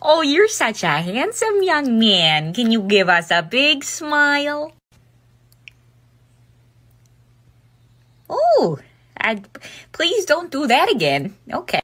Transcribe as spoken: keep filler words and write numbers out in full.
Oh, you're such a handsome young man. Can you give us a big smile? Oh, I, please don't do that again. Okay.